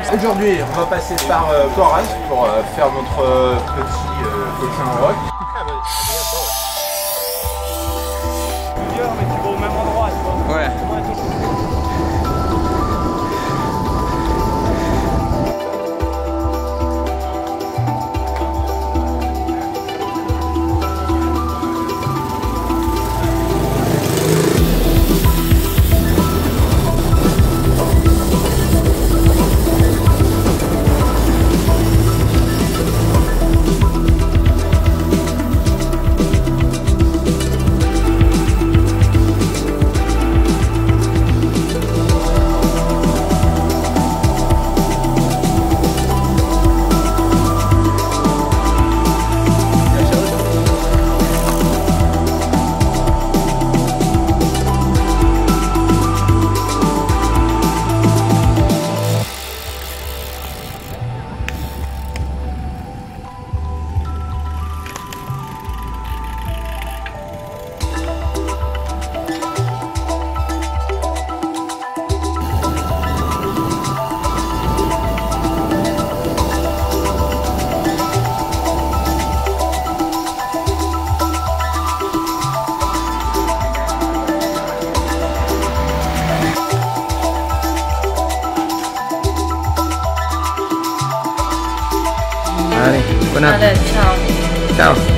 Aujourd'hui, on va passer par Coraz pour faire notre petit coquin au roc. Mais tu vas au même endroit, tu vois. Ouais. Allez, bon app. Allez, ciao. Ciao.